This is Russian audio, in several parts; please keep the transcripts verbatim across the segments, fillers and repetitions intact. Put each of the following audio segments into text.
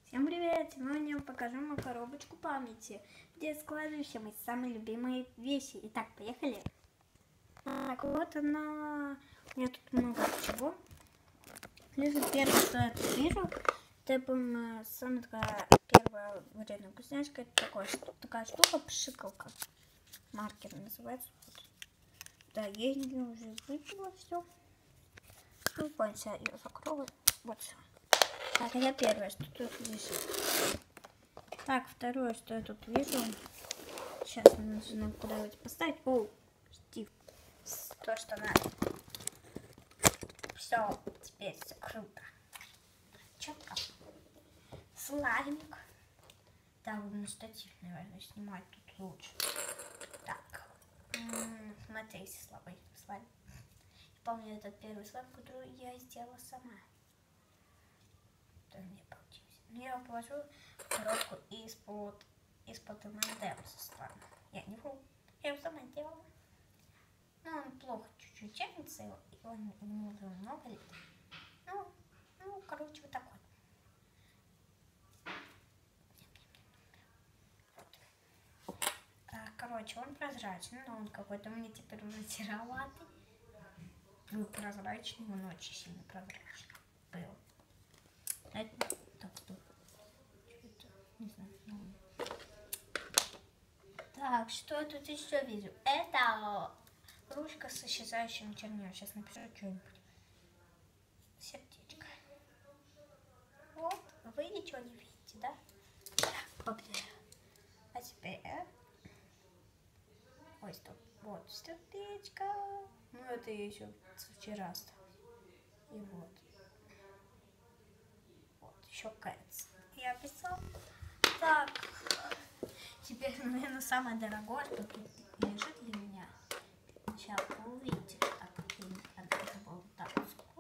Всем привет! Сегодня я вам покажу мою коробочку памяти, где складываю все мои самые любимые вещи. Итак, поехали! Так, вот она. У меня тут много чего. Лежит первое, что я тут вижу. Это, по-моему, самая такая первая вредная вкусняшка. Это такая, такая штука, пшикалка. Маркер называется. Вот. Да, я ее уже выпила все. Ну, понял, я ее закрою. Вот все. Так, это первое, что тут вижу. Так, второе, что я тут вижу. Сейчас нужно куда-нибудь поставить. О, Стив. То, что надо. Все, теперь все круто. Четко. Слаймик. Да, на штатив, наверное, снимать тут лучше. Так. М-м, смотрите, слабый слайм. Я помню этот первый слайм, который я сделала сама. Не получилось. Но я положу в коробку из-под из-под эм энд эмс со слаймом. Я не вру. Я его сама делала. Но он плохо чуть-чуть тянется, и он ему уже много лет. Ну, ну, короче, вот такой. Вот. А, короче, он прозрачный, но он какой-то мне теперь уже сероватый. Был прозрачный, он очень сильно прозрачный был. Это, так, стоп. Что-то, не знаю. Ну. Так, что я тут еще вижу? Это ручка с исчезающим чернилом. Сейчас напишу что-нибудь. Сердечко. Вот, вы ничего не видите, да? Поближе. А теперь... Ой, стоп. Вот, сердечко. Ну, это я еще вчера осталось. И вот. Еще кается. Я писала. Так. Теперь, наверное, самое дорогое, что тут лежит для меня. Сейчас вы увидите. Так, это было так.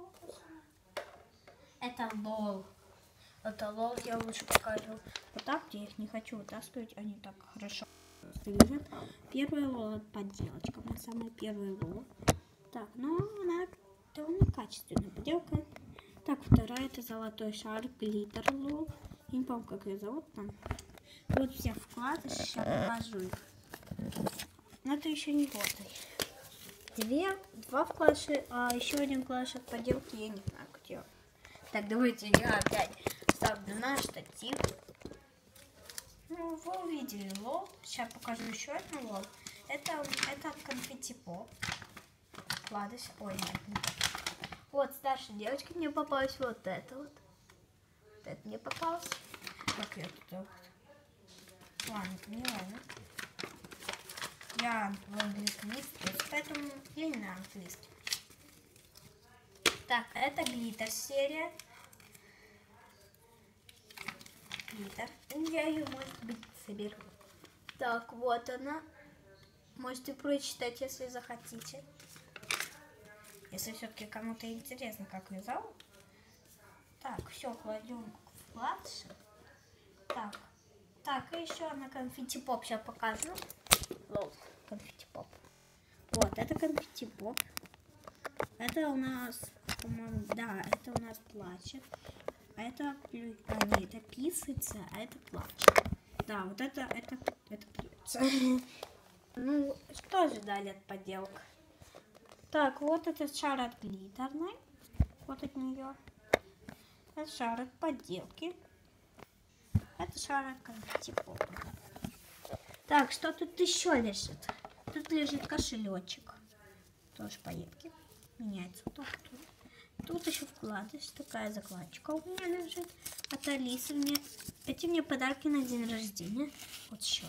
Это лол. Это лол я лучше покажу. Вот так, где я их не хочу вытаскивать, они так хорошо лежат. Первая лол это подделочка. Моя самая первая лол. Так, ну она довольно качественная подделка. Так, вторая это золотой шар, глиттер лол. Я не помню, как ее зовут там. Вот все вкладыши, сейчас покажу их. Но это еще не вот. Две, два вкладыша, а еще один вкладыш от поделки, я не знаю, где. Так, давайте я опять ставлю на штатив. Ну, вы увидели лол. Сейчас покажу еще один лол. Это, это конфетти поп. Вкладыш. Ой, нет, нет. Вот, старшей девочке мне попалась вот это вот. Вот это мне попалось. Как я тут? Ладно, это не ладно. Я в английском не спец, поэтому я не на английском. Так, это глиттер серия. Глиттер. Я ее, может быть, соберу. Так, вот она. Можете прочитать, если захотите. Если все-таки кому-то интересно, как ее зовут. Так, все, кладем в вкладыши. Так, так, и еще на конфетти поп сейчас покажу. Лол, конфетти поп. Вот, это конфетти поп. Это у нас, по-моему, да, это у нас плачет. А это, а, нет, это писается, а это плачет. Да, вот это, это, это плюется. Ну, что ожидали от поделок? Так, вот этот шар от глиттерной. Вот от нее. Это шар от подделки. Это шар от конфетти попа. Так, что тут еще лежит? Тут лежит кошелечек. Тоже поедки. Меняется вот так. Тут. Тут еще вкладыш. Такая закладочка у меня лежит. От Алисы мне. Эти мне подарки на день рождения. Вот еще.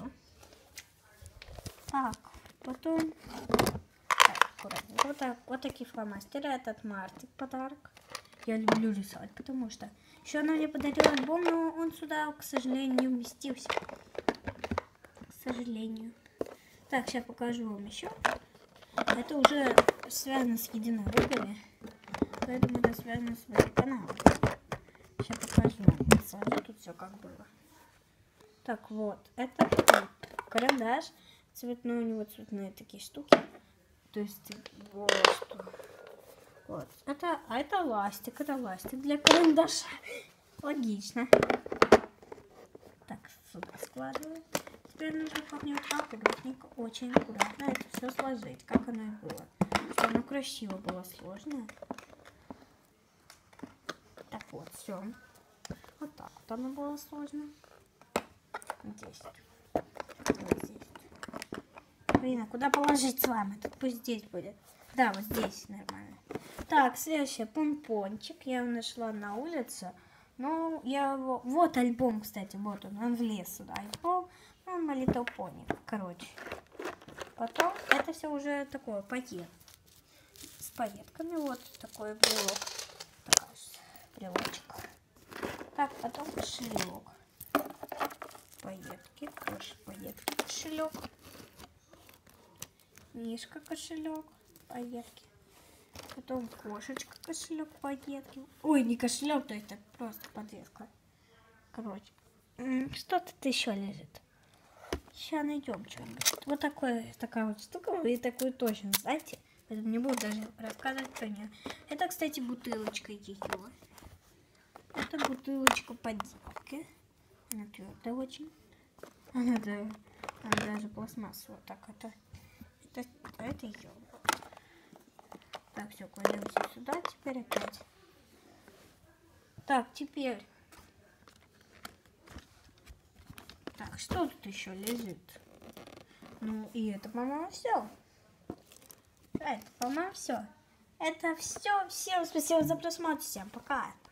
Так, потом... Вот, так, вот такие фломастеры. Этот Мартик подарок. Я люблю рисовать, потому что еще она мне подарила альбом, но он сюда, к сожалению, не уместился. К сожалению. Так, сейчас покажу вам еще. Это уже связано с единорогами. Поэтому это связано с моим каналом. Сейчас покажу вам. Сразу тут все как было. Так, вот. Это карандаш. Цветной, у него цветные такие штуки. То есть, вот что. Вот. Это, а это ластик. Это ластик для карандаша. Логично. складываю. Теперь нужно как мне аккуратненько, очень аккуратно это все сложить, как оно и было. Чтобы оно красиво было сложно. Так вот, все. Вот так вот оно было сложно. Здесь. Вот здесь. Блин, а куда положить с вами? Тут пусть здесь будет. Да, вот здесь нормально. Так, следующий помпончик. Я его нашла на улице. Ну, я его... Вот альбом, кстати, вот он. Он влез сюда. Альбом. Ну, My Little Pony. Короче. Потом это все уже такое пакет. С пайетками. Вот такой брелок. Такая брелочек. Так, потом кошелек. Пайетки. Тоже пайетки. Кошелек. Мишка кошелек. Пайетки. Потом кошечка кошелек, пайетки. Ой, не кошелек, то это просто подвеска. Короче, что-то еще лежит. Сейчас найдем что-нибудь. Вот такое, такая вот штука. Вы такую точно знаете. Поэтому не буду даже рассказывать про нее. Это, кстати, бутылочка ее. Это бутылочка подделки. Она твердая очень. Она, да, она даже пластмассовая. Так, это, это, это ее. Так, все, кладем все сюда, теперь опять. Так, теперь. Так, что тут еще лежит? Ну, и это, по-моему, все. Это, по-моему, все. Это все. Всем спасибо за просмотр. Всем пока.